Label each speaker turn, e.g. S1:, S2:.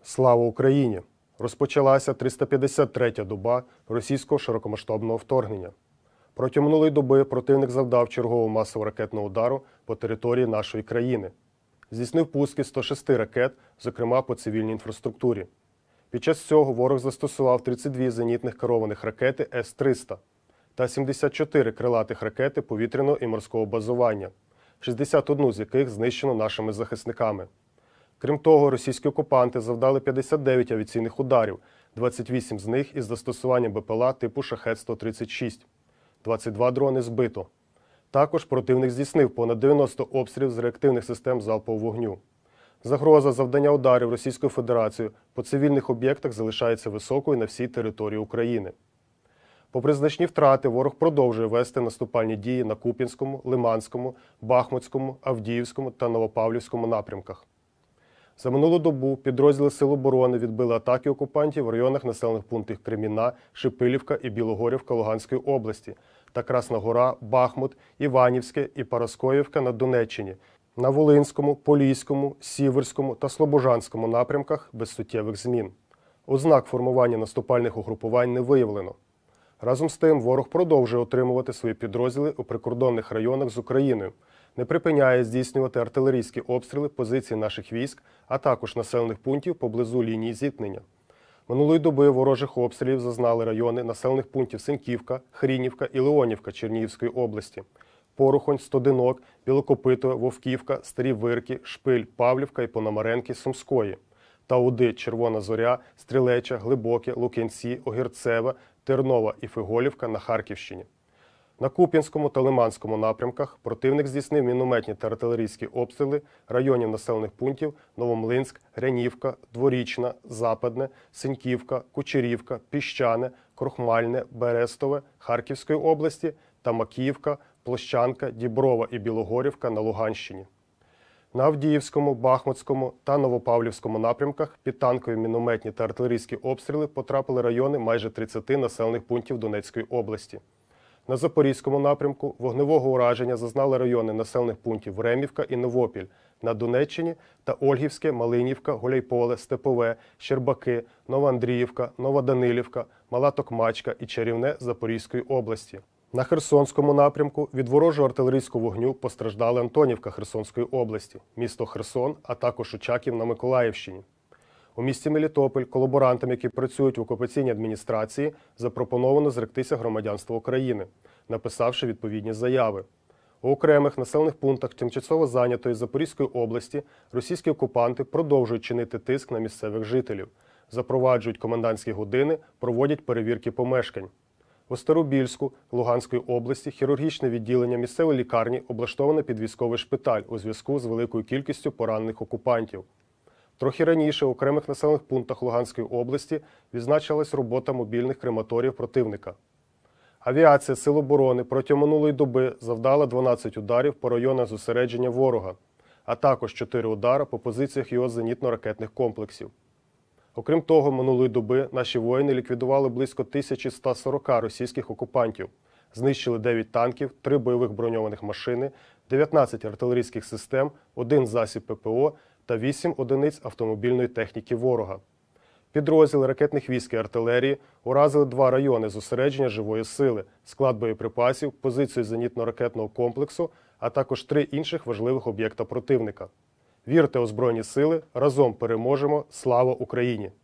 S1: Слава Україні! Розпочалася 353-я доба російського широкомасштабного вторгнення. Протягом минулої доби противник завдав чергового масового ракетного удару по території нашої країни. Здійснив пуски 106 ракет, зокрема по цивільній інфраструктурі. Під час цього ворог застосував 32 зенітних керованих ракети С-300 та 74 крилатих ракети повітряного і морського базування, 61 з яких знищено нашими захисниками. Крім того, російські окупанти завдали 59 авіаційних ударів, 28 з них із застосуванням БПЛА типу Шахед-136. 22 дрони збито. Також противник здійснив понад 90 обстрілів з реактивних систем залпового вогню. Загроза завдання ударів Російською Федерацією по цивільних об'єктах залишається високою на всій території України. Попри значні втрати, ворог продовжує вести наступальні дії на Куп'янському, Лиманському, Бахмутському, Авдіївському та Новопавлівському напрямках. За минулу добу підрозділи Сил оборони відбили атаки окупантів в районах населених пунктів Кремінна, Шипилівка і Білогорівка Луганської області та Красна Гора, Бахмут, Іванівське і Параскоївка на Донеччині, на Волинському, Поліському, Сіверському та Слобожанському напрямках без суттєвих змін. Ознак формування наступальних угрупувань не виявлено. Разом з тим, ворог продовжує отримувати свої підрозділи у прикордонних районах з Україною, не припиняє здійснювати артилерійські обстріли позицій наших військ, а також населених пунктів поблизу лінії зіткнення. Минулої доби ворожих обстрілів зазнали райони населених пунктів Синьківка, Хрінівка і Леонівка Чернігівської області, Порохонь, Стодинок, Білокопитове, Вовківка, Старі Вирки, Шпиль, Павлівка і Пономаренки Сумської, Тауди, Червона Зоря, Стрілеча, Глибоке, Лук'янці, Огірцеве, Тернова і Фиголівка на Харківщині. На Куп'янському та Лиманському напрямках противник здійснив мінометні та артилерійські обстріли районів населених пунктів Новомлинськ, Грянівка, Дворічна, Западне, Синьківка, Кучерівка, Піщане, Крохмальне, Берестове Харківської області та Макіївка, Площанка, Діброва і Білогорівка на Луганщині. На Авдіївському, Бахмутському та Новопавлівському напрямках під танкові мінометні та артилерійські обстріли потрапили райони майже 30 населених пунктів Донецької області. На Запорізькому напрямку вогневого ураження зазнали райони населених пунктів Времівка і Новопіль на Донеччині та Ольгівське, Малинівка, Гуляйполе, Степове, Щербаки, Новоандріївка, Новоданилівка, Мала Токмачка і Чарівне Запорізької області. На Херсонському напрямку від ворожого артилерійського вогню постраждали Антонівка Херсонської області, місто Херсон, а також Очаків на Миколаївщині. У місті Мелітополь колаборантам, які працюють в окупаційній адміністрації, запропоновано зректися громадянства України, написавши відповідні заяви. У окремих населених пунктах тимчасово зайнятої Запорізької області російські окупанти продовжують чинити тиск на місцевих жителів, запроваджують комендантські години, проводять перевірки помешкань. У Старобільську Луганської області хірургічне відділення місцевої лікарні облаштоване під військовий шпиталь у зв'язку з великою кількістю поранених окупантів. Трохи раніше в окремих населених пунктах Луганської області відзначилась робота мобільних крематоріїв противника. Авіація Сил оборони протягом минулої доби завдала 12 ударів по районах зосередження ворога, а також 4 удари по позиціях його зенітно-ракетних комплексів. Окрім того, минулої доби наші воїни ліквідували близько 1140 російських окупантів, знищили 9 танків, 3 бойових броньованих машини, 19 артилерійських систем, 1 засіб ППО та 8 одиниць автомобільної техніки ворога. Підрозділи ракетних військ і артилерії уразили 2 райони зосередження живої сили, склад боєприпасів, позицію зенітно-ракетного комплексу, а також 3 інших важливих об'єкта противника. Вірте у Збройні Сили, разом переможемо! Слава Україні!